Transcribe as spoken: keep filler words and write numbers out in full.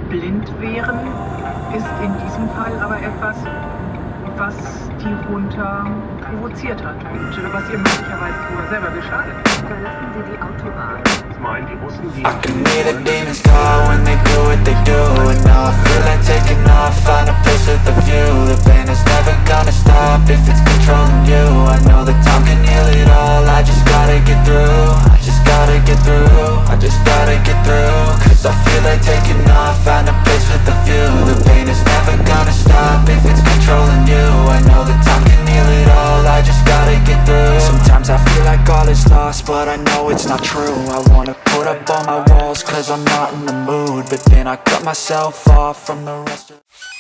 blind wären, ist in diesem Fall aber etwas, was die runter provoziert hat und was ihr möglicherweise vorher selber geschadet hat. Verlassen Sie die Autobahn. Zum einen die Russen, die... I can hear the demons call when they do what they do. And now I feel like taking off, find a place with a view. The pain is never gonna stop if it's controlling you. I know that time can heal it all, I just gotta get through. I just gotta get through, I just gotta get through. Cause I feel like taking off, find a place with a view. The pain is never gonna stop if it's controlling you. I know that time can heal it all, I just gotta get through. Sometimes I feel like all is lost, but I know it's not true. I wanna put up all my walls cause I'm not in the mood, but then I cut myself off from the rest of